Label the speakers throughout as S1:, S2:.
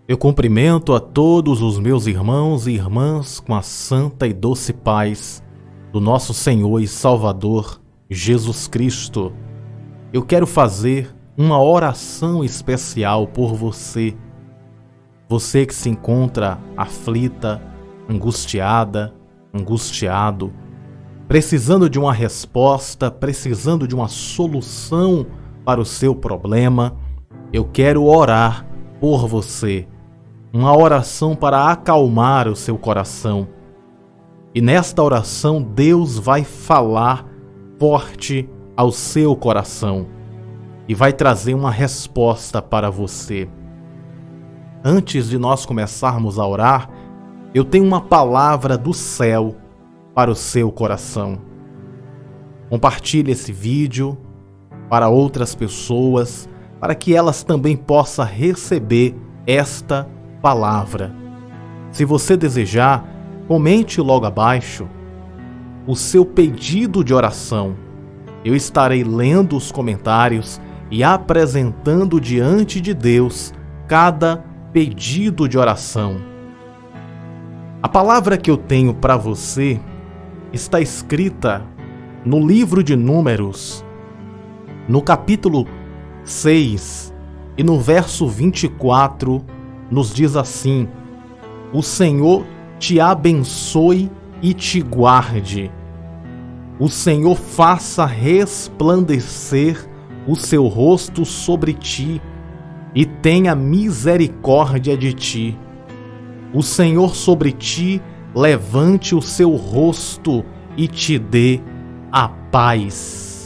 S1: Eu cumprimento a todos os meus irmãos e irmãs com a santa e doce paz do nosso Senhor e Salvador Jesus Cristo. Eu quero fazer uma oração especial por você. Você que se encontra aflita, angustiada, angustiado, precisando de uma resposta, precisando de uma solução para o seu problema, eu quero orar por você. Uma oração para acalmar o seu coração. E nesta oração, Deus vai falar forte ao seu coração e vai trazer uma resposta para você. Antes de nós começarmos a orar, eu tenho uma palavra do céu para o seu coração. Compartilhe esse vídeo para outras pessoas, para que elas também possam receber esta palavra. Se você desejar, comente logo abaixo o seu pedido de oração. Eu estarei lendo os comentários e apresentando diante de Deus cada pedido de oração. A palavra que eu tenho para você está escrita no livro de Números, no capítulo 6 e no verso 24, nos diz assim: o Senhor te abençoe e te guarde. O Senhor faça resplandecer o seu rosto sobre ti e tenha misericórdia de ti. O Senhor sobre ti levante o seu rosto e te dê a paz.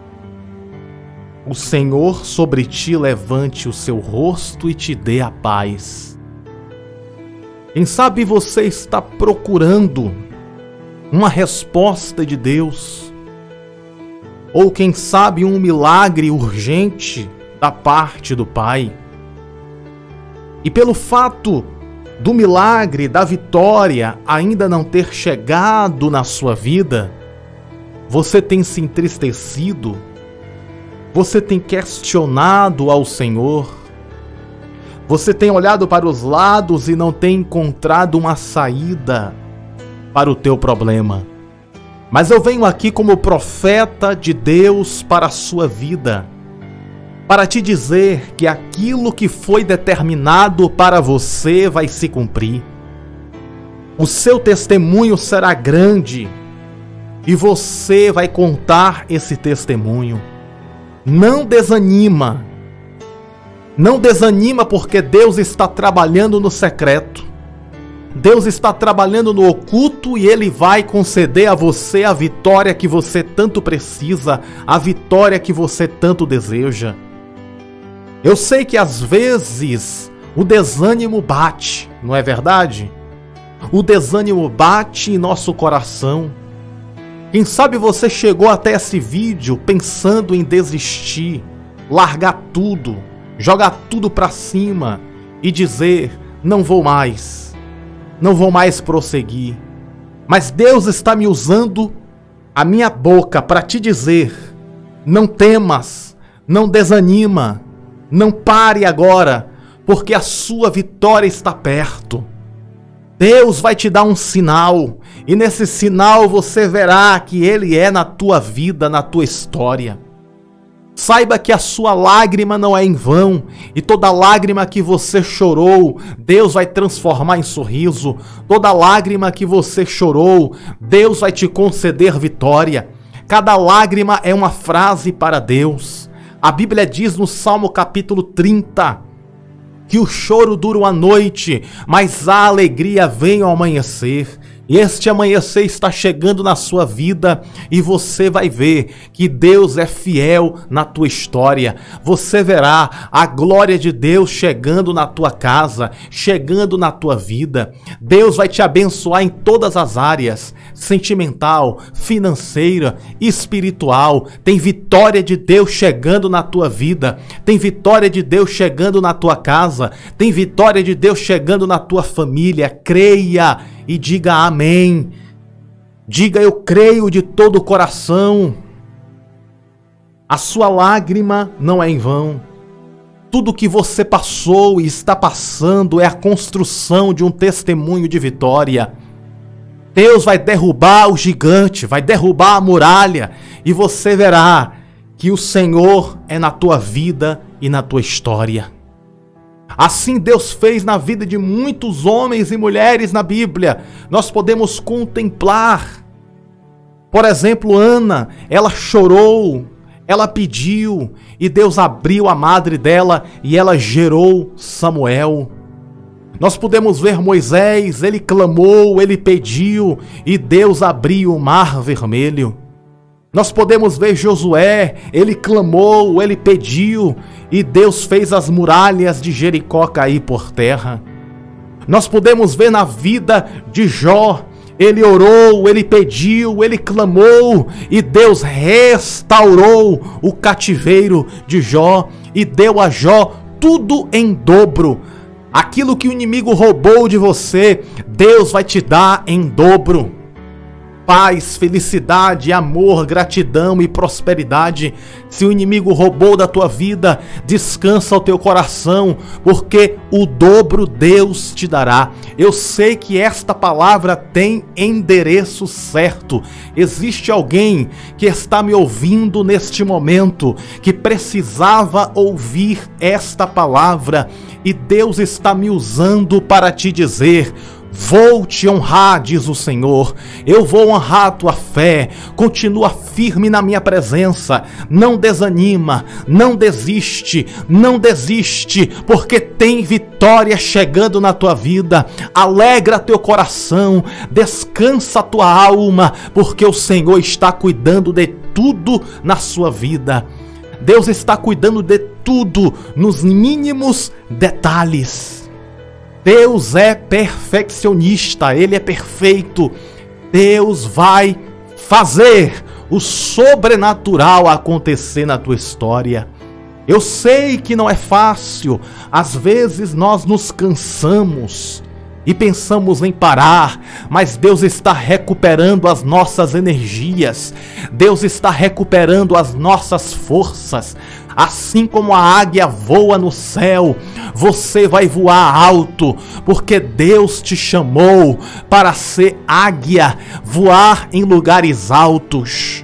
S1: O Senhor sobre ti levante o seu rosto e te dê a paz. Quem sabe você está procurando uma resposta de Deus, ou quem sabe um milagre urgente da parte do Pai. E pelo fato do milagre, da vitória ainda não ter chegado na sua vida, você tem se entristecido, você tem questionado ao Senhor, você tem olhado para os lados e não tem encontrado uma saída para o teu problema. Mas eu venho aqui como profeta de Deus para a sua vida, para te dizer que aquilo que foi determinado para você vai se cumprir. O seu testemunho será grande e você vai contar esse testemunho. Não desanima. Não desanima, porque Deus está trabalhando no secreto. Deus está trabalhando no oculto e Ele vai conceder a você a vitória que você tanto precisa, a vitória que você tanto deseja. Eu sei que às vezes o desânimo bate, não é verdade? O desânimo bate em nosso coração. Quem sabe você chegou até esse vídeo pensando em desistir, largar tudo, jogar tudo para cima e dizer: não vou mais prosseguir. Mas Deus está me usando a minha boca para te dizer: não temas, não desanima, não pare agora, porque a sua vitória está perto. Deus vai te dar um sinal, e nesse sinal você verá que Ele é na tua vida, na tua história. Saiba que a sua lágrima não é em vão, e toda lágrima que você chorou, Deus vai transformar em sorriso. Toda lágrima que você chorou, Deus vai te conceder vitória. Cada lágrima é uma frase para Deus. A Bíblia diz no Salmo capítulo 30, que o choro dura uma noite, mas a alegria vem ao amanhecer. E este amanhecer está chegando na sua vida e você vai ver que Deus é fiel na tua história. Você verá a glória de Deus chegando na tua casa, chegando na tua vida. Deus vai te abençoar em todas as áreas, sentimental, financeira, espiritual. Tem vitória de Deus chegando na tua vida. Tem vitória de Deus chegando na tua casa. Tem vitória de Deus chegando na tua família. Creia e diga amém. Diga: eu creio de todo o coração. A sua lágrima não é em vão. tudo que você passou e está passando é a construção de um testemunho de vitória. Deus vai derrubar o gigante, vai derrubar a muralha, e você verá que o Senhor é na tua vida e na tua história. Assim Deus fez na vida de muitos homens e mulheres na Bíblia. Nós podemos contemplar. Por exemplo, Ana, ela chorou, ela pediu, e Deus abriu a madre dela e ela gerou Samuel. Nós podemos ver Moisés, ele clamou, ele pediu, e Deus abriu o mar vermelho. Nós podemos ver Josué, ele clamou, ele pediu, e Deus fez as muralhas de Jericó cair por terra. Nós podemos ver na vida de Jó, ele orou, ele pediu, ele clamou, e Deus restaurou o cativeiro de Jó e deu a Jó tudo em dobro. Aquilo que o inimigo roubou de você, Deus vai te dar em dobro. Paz, felicidade, amor, gratidão e prosperidade. Se o inimigo roubou da tua vida, descansa o teu coração, porque o dobro Deus te dará. Eu sei que esta palavra tem endereço certo. Existe alguém que está me ouvindo neste momento, que precisava ouvir esta palavra, e Deus está me usando para te dizer: vou te honrar, diz o Senhor. Eu vou honrar a tua fé. Continua firme na minha presença. Não desanima, não desiste, porque tem vitória chegando na tua vida. Alegra teu coração, descansa a tua alma, porque o Senhor está cuidando de tudo na sua vida. Deus está cuidando de tudo, nos mínimos detalhes. Deus é perfeccionista, Ele é perfeito. Deus vai fazer o sobrenatural acontecer na tua história. Eu sei que não é fácil, às vezes nós nos cansamos e pensamos em parar, mas Deus está recuperando as nossas energias, Deus está recuperando as nossas forças. Assim como a águia voa no céu, você vai voar alto, porque Deus te chamou para ser águia, voar em lugares altos.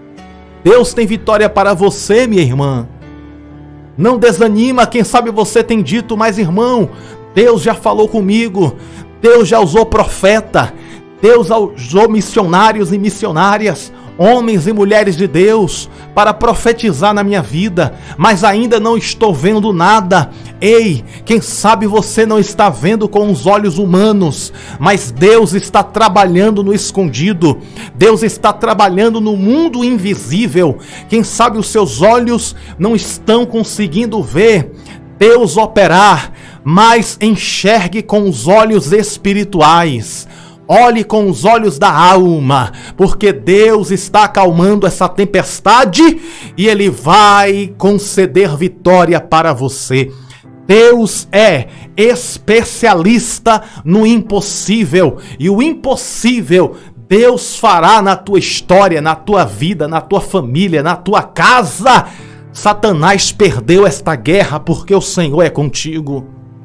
S1: Deus tem vitória para você, minha irmã. Não desanima, quem sabe você tem dito: mas irmão, Deus já falou comigo, Deus já usou profeta, Deus usou missionários e missionárias, homens e mulheres de Deus, para profetizar na minha vida, mas ainda não estou vendo nada. Ei, quem sabe você não está vendo com os olhos humanos, mas Deus está trabalhando no escondido, Deus está trabalhando no mundo invisível. Quem sabe os seus olhos não estão conseguindo ver Deus operar, mas enxergue com os olhos espirituais. Olhe com os olhos da alma, porque Deus está acalmando essa tempestade e Ele vai conceder vitória para você. Deus é especialista no impossível, e o impossível Deus fará na tua história, na tua vida, na tua família, na tua casa. Satanás perdeu esta guerra porque o Senhor é contigo.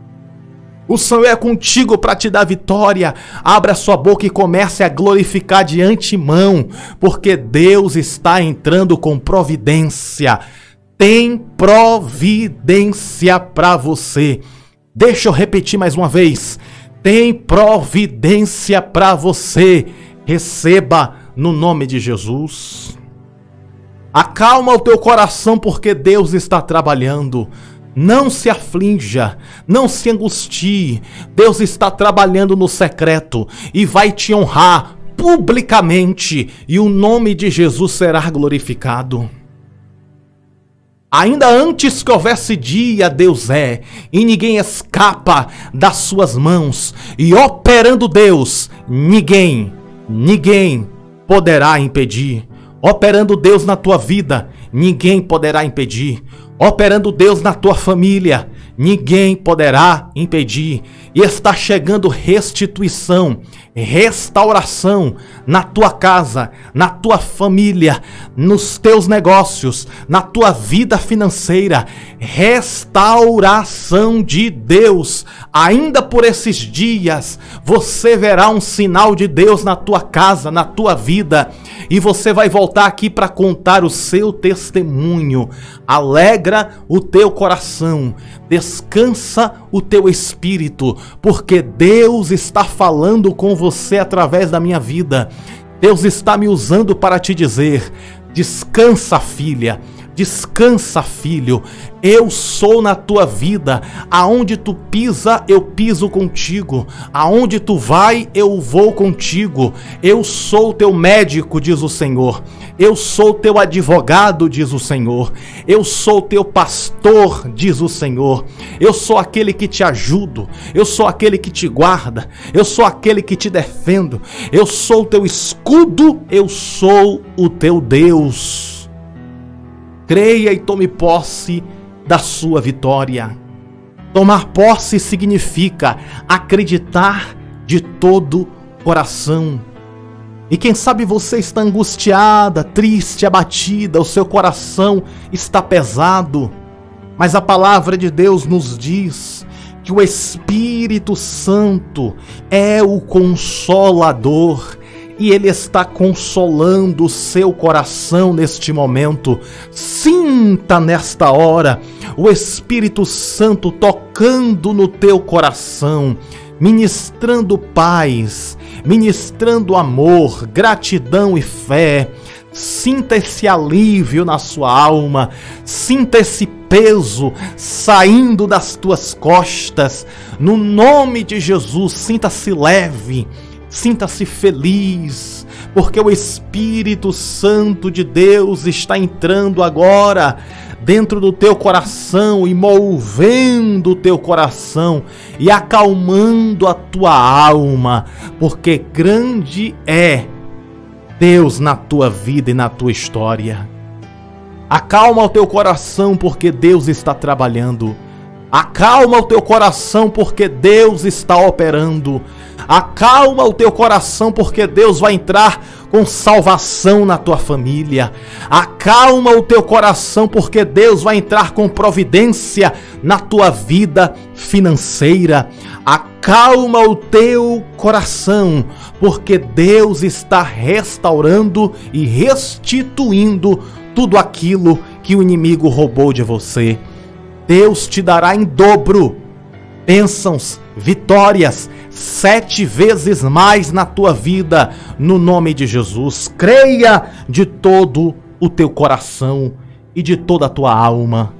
S1: O Senhor é contigo para te dar vitória. Abra sua boca e comece a glorificar de antemão, porque Deus está entrando com providência. Tem providência para você. Deixa eu repetir mais uma vez. Tem providência para você. Receba no nome de Jesus. Acalma o teu coração, porque Deus está trabalhando. Não se aflinja, não se angustie. Deus está trabalhando no secreto e vai te honrar publicamente, e o nome de Jesus será glorificado. Ainda antes que houvesse dia, Deus é, e ninguém escapa das suas mãos. E operando Deus, ninguém poderá impedir. Operando Deus na tua vida, ninguém poderá impedir. Operando Deus na tua família, ninguém poderá impedir. E está chegando restituição, restauração na tua casa, na tua família, nos teus negócios, na tua vida financeira. Restauração de Deus. Ainda por esses dias, você verá um sinal de Deus na tua casa, na tua vida. E você vai voltar aqui para contar o seu testemunho. Alegra o teu coração, descansa o teu espírito, porque Deus está falando com você através da minha vida. Deus está me usando para te dizer: descansa, filha. Descansa, filho, eu sou na tua vida. Aonde tu pisa, eu piso contigo. Aonde tu vai, eu vou contigo. Eu sou teu médico, diz o Senhor. Eu sou teu advogado, diz o Senhor. Eu sou teu pastor, diz o Senhor. Eu sou aquele que te ajudo. Eu sou aquele que te guarda. Eu sou aquele que te defendo. Eu sou o teu escudo. Eu sou o teu Deus. Creia e tome posse da sua vitória. Tomar posse significa acreditar de todo coração. E quem sabe você está angustiada, triste, abatida, o seu coração está pesado. Mas a palavra de Deus nos diz que o Espírito Santo é o Consolador. E Ele está consolando o seu coração neste momento. Sinta nesta hora o Espírito Santo tocando no teu coração, ministrando paz, ministrando amor, gratidão e fé. Sinta esse alívio na sua alma, sinta esse peso saindo das tuas costas. No nome de Jesus, sinta-se leve. Sinta-se feliz, porque o Espírito Santo de Deus está entrando agora dentro do teu coração e movendo o teu coração e acalmando a tua alma, porque grande é Deus na tua vida e na tua história. Acalma o teu coração, porque Deus está trabalhando. Acalma o teu coração, porque Deus está operando. Acalma o teu coração, porque Deus vai entrar com salvação na tua família. Acalma o teu coração, porque Deus vai entrar com providência na tua vida financeira. Acalma o teu coração, porque Deus está restaurando e restituindo tudo aquilo que o inimigo roubou de você. Deus te dará em dobro bênçãos, vitórias, 7 vezes mais na tua vida, no nome de Jesus. Creia de todo o teu coração e de toda a tua alma.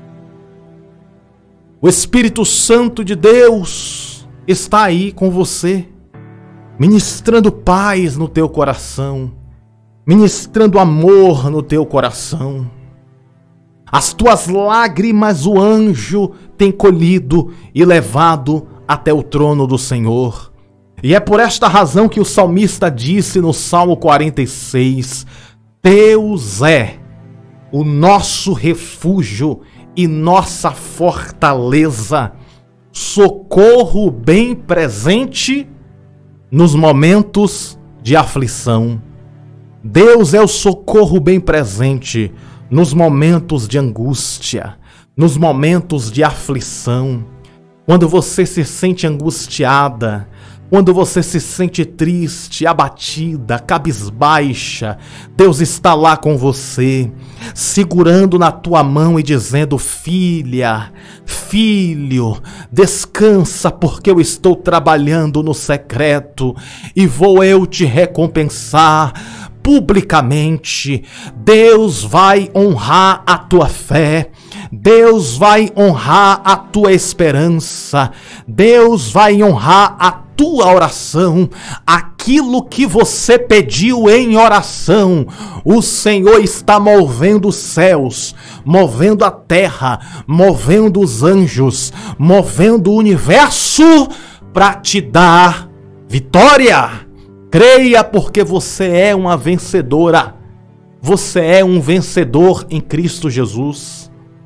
S1: O Espírito Santo de Deus está aí com você, ministrando paz no teu coração, ministrando amor no teu coração. As tuas lágrimas o anjo tem colhido e levado até o trono do Senhor. E é por esta razão que o salmista disse no Salmo 46: Deus é o nosso refúgio e nossa fortaleza, socorro bem presente nos momentos de aflição. Deus é o socorro bem presente nos momentos de angústia, nos momentos de aflição. Quando você se sente angustiada, quando você se sente triste, abatida, cabisbaixa, Deus está lá com você, segurando na tua mão e dizendo: filha, filho, descansa, porque eu estou trabalhando no secreto e vou eu te recompensar publicamente. Deus vai honrar a tua fé, Deus vai honrar a tua esperança, Deus vai honrar a tua oração. Aquilo que você pediu em oração, o Senhor está movendo os céus, movendo a terra, movendo os anjos, movendo o universo para te dar vitória. Creia, porque você é uma vencedora. Você é um vencedor em Cristo Jesus.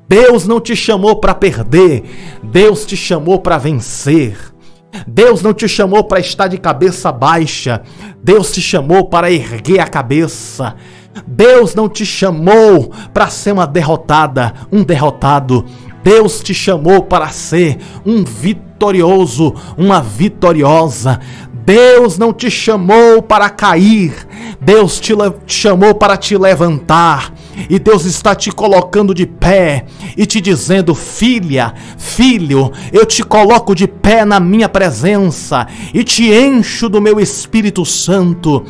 S1: Deus não te chamou para perder, Deus te chamou para vencer. Deus não te chamou para estar de cabeça baixa, Deus te chamou para erguer a cabeça. Deus não te chamou para ser uma derrotada, um derrotado. Deus te chamou para ser um vitorioso, uma vitoriosa. Deus não te chamou para cair, Deus te chamou para te levantar. E Deus está te colocando de pé e te dizendo: filha, filho, eu te coloco de pé na minha presença e te encho do meu Espírito Santo.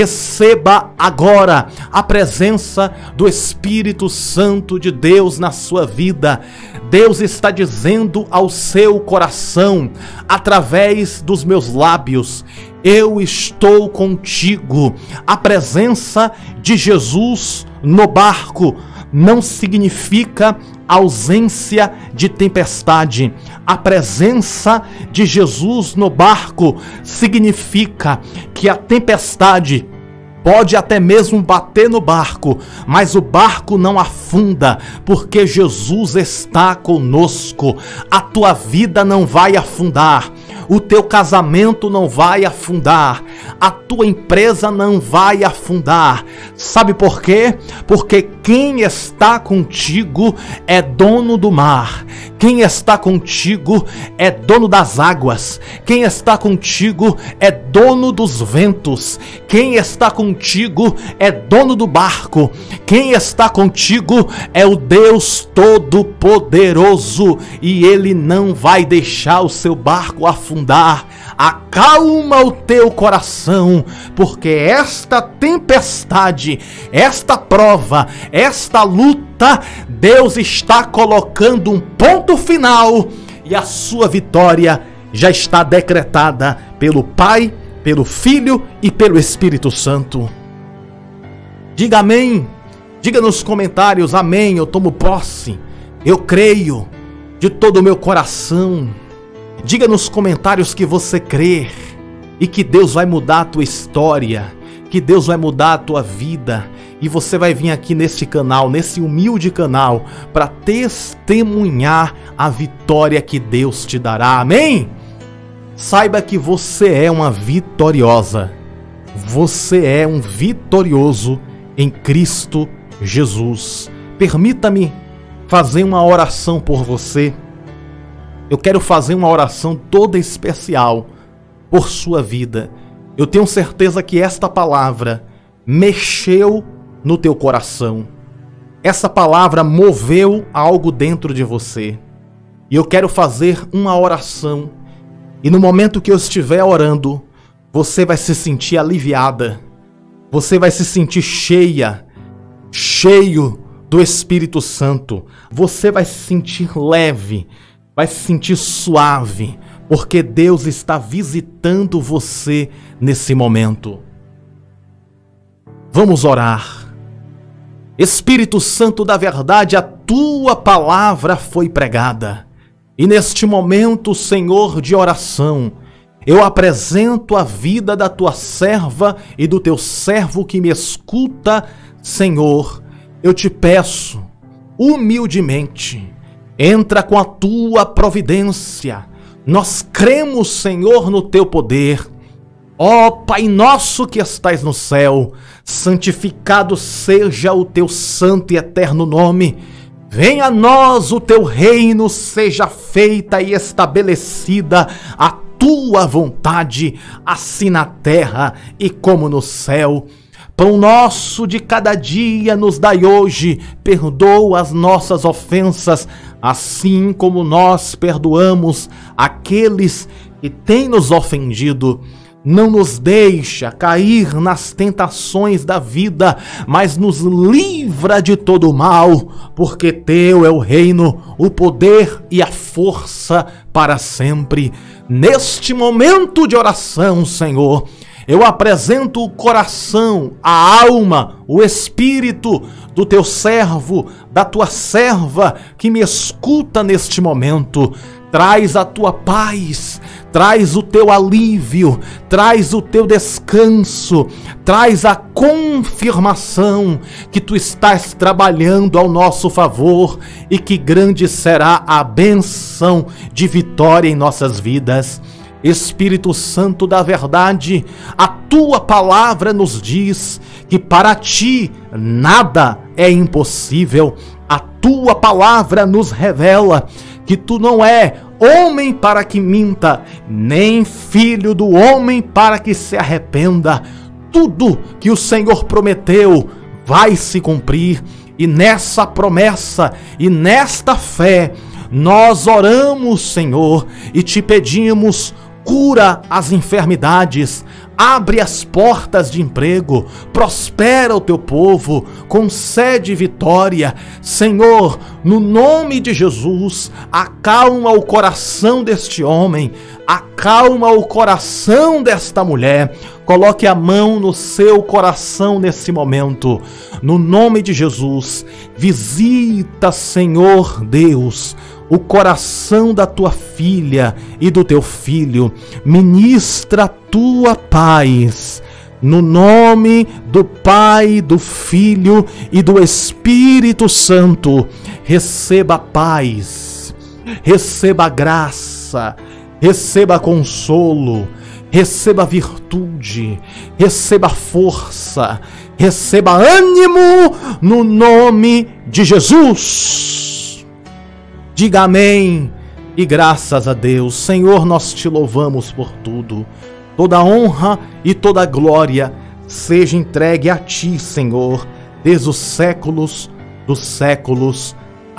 S1: Receba agora a presença do Espírito Santo de Deus na sua vida. Deus está dizendo ao seu coração, através dos meus lábios: eu estou contigo. A presença de Jesus no barco não significa ausência de tempestade. A presença de Jesus no barco significa que a tempestade pode até mesmo bater no barco, mas o barco não afunda, porque Jesus está conosco. A tua vida não vai afundar, o teu casamento não vai afundar, a tua empresa não vai afundar. Sabe por quê? Porque quem está contigo é dono do mar. Quem está contigo é dono das águas. Quem está contigo é dono dos ventos. Quem está contigo é dono do barco. Quem está contigo é o Deus Todo-Poderoso, e Ele não vai deixar o seu barco afundar. Acalma o teu coração, porque esta tempestade, esta prova, esta luta, Deus está colocando um ponto final e a sua vitória já está decretada pelo Pai, pelo Filho e pelo Espírito Santo. Diga amém. Diga nos comentários: amém, eu tomo posse, eu creio de todo o meu coração. Diga nos comentários que você crê e que Deus vai mudar a tua história, que Deus vai mudar a tua vida, e você vai vir aqui neste canal, nesse humilde canal, para testemunhar a vitória que Deus te dará. Amém? Saiba que você é uma vitoriosa. Você é um vitorioso em Cristo Jesus. Permita-me fazer uma oração por você. Eu quero fazer uma oração toda especial por sua vida. Eu tenho certeza que esta palavra mexeu no teu coração. Essa palavra moveu algo dentro de você. E eu quero fazer uma oração. E no momento que eu estiver orando, você vai se sentir aliviada. Você vai se sentir cheio do Espírito Santo. Você vai se sentir leve, vai se sentir suave, porque Deus está visitando você nesse momento. Vamos orar. Espírito Santo da verdade, a tua palavra foi pregada. E neste momento, Senhor, de oração, eu apresento a vida da tua serva e do teu servo que me escuta. Senhor, eu te peço, humildemente, entra com a tua providência. Nós cremos, Senhor, no teu poder. Ó Pai nosso que estais no céu, santificado seja o teu santo e eterno nome. Venha a nós o teu reino, seja feita e estabelecida a tua vontade, assim na terra e como no céu. Pão nosso de cada dia nos dai hoje, perdoa as nossas ofensas, assim como nós perdoamos aqueles que têm nos ofendido. Não nos deixa cair nas tentações da vida, mas nos livra de todo o mal, porque teu é o reino, o poder e a força para sempre. Neste momento de oração, Senhor, Eu apresento o coração, a alma, o espírito do teu servo, da tua serva que me escuta neste momento. Traz a tua paz, traz o teu alívio, traz o teu descanso, traz a confirmação que tu estás trabalhando ao nosso favor e que grande será a bênção de vitória em nossas vidas. Espírito Santo da verdade, a tua palavra nos diz que para ti nada é impossível. A tua palavra nos revela que tu não é homem para que minta, nem filho do homem para que se arrependa. Tudo que o Senhor prometeu vai se cumprir, e nessa promessa e nesta fé nós oramos, Senhor, e te pedimos: cura as enfermidades, abre as portas de emprego, prospera o teu povo, concede vitória. Senhor, no nome de Jesus, acalma o coração deste homem, acalma o coração desta mulher. Coloque a mão no seu coração nesse momento. No nome de Jesus, visita, Senhor Deus, o coração da tua filha e do teu filho. Ministra a tua paz. No nome do Pai, do Filho e do Espírito Santo, receba paz, receba graça, receba consolo, receba virtude, receba força, receba ânimo no nome de Jesus. Diga amém e graças a Deus. Senhor, nós te louvamos por tudo. Toda honra e toda glória seja entregue a ti, Senhor, desde os séculos dos séculos.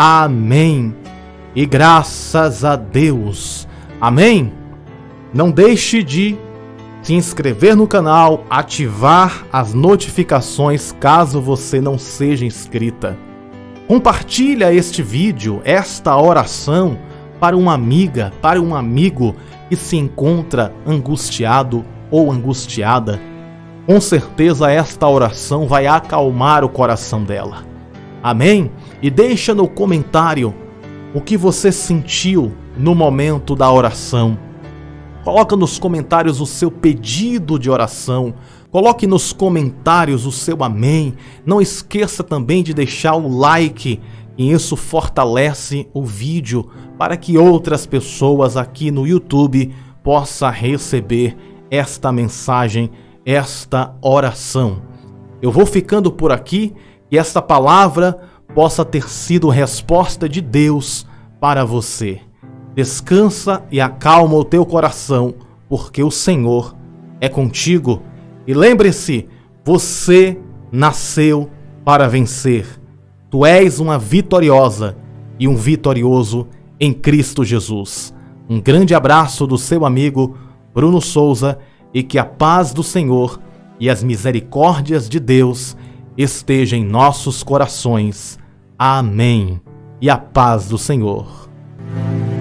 S1: Amém. E graças a Deus. Amém. Não deixe de se inscrever no canal, ativar as notificações caso você não seja inscrita. Compartilha este vídeo, esta oração, para uma amiga, para um amigo que se encontra angustiado ou angustiada. Com certeza esta oração vai acalmar o coração dela. Amém? E deixa no comentário o que você sentiu no momento da oração. Coloca nos comentários o seu pedido de oração. Coloque nos comentários o seu amém. Não esqueça também de deixar o like, e isso fortalece o vídeo para que outras pessoas aqui no YouTube possam receber esta mensagem, esta oração. Eu vou ficando por aqui, e esta palavra possa ter sido resposta de Deus para você. Descansa e acalma o teu coração, porque o Senhor é contigo. E lembre-se, você nasceu para vencer. Tu és uma vitoriosa e um vitorioso em Cristo Jesus. Um grande abraço do seu amigo Bruno Souza, e que a paz do Senhor e as misericórdias de Deus estejam em nossos corações. Amém. E a paz do Senhor.